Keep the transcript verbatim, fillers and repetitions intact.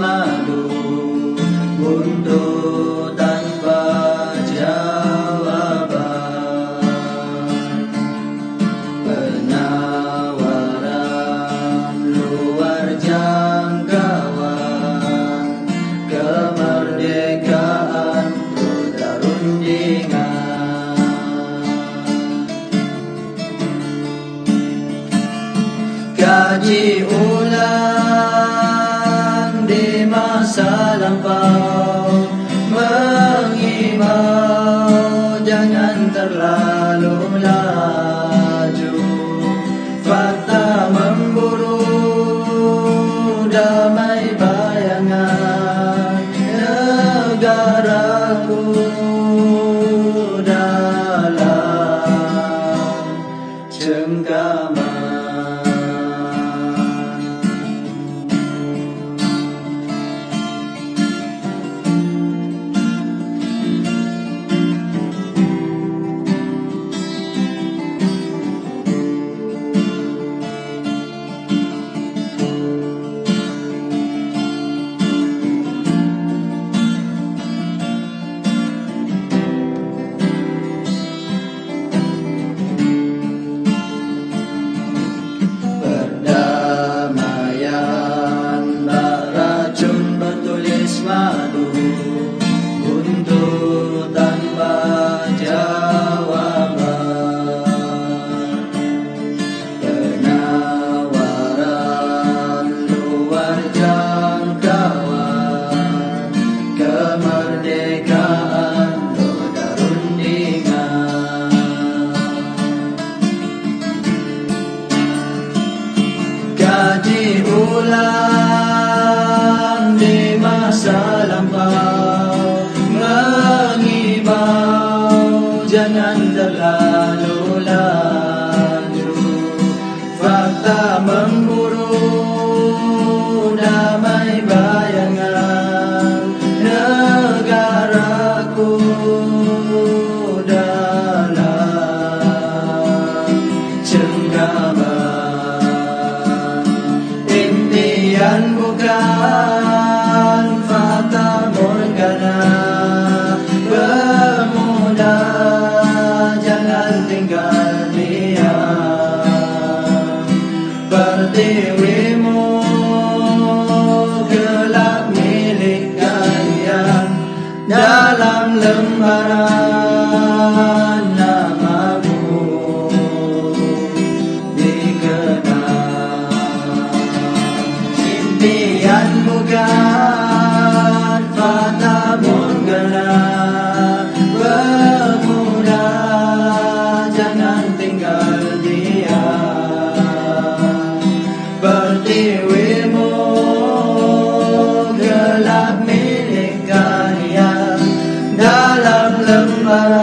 madu, buntu tanpa jawaban. Penawaran luar jangkauan, kemerdekaan roda rundingan. Kaji ulang di masa lampau, mengimbau jangan terlalu laju. Fakta memburu damai bayangan negaraku dalam cengkaman. Madu, buntu tanpa jawaban. Penawaran luar jangkauan, kemerdekaan roda rundingan. Kaji ulang di masa lampau, mengimbau jangan terlalu laju. Fakta memburu damai bayangan negaraku dalam cengkaman. Impian bukan fata morgana, pemuda jangan tinggal diam. Pertiwimu kelak milik kalian, dalam lembaran namamu dikenal. Impian bukan fata morgana, pemuda jangan tinggal diam. Pertiwimu kelak milik kalian, dalam lembaran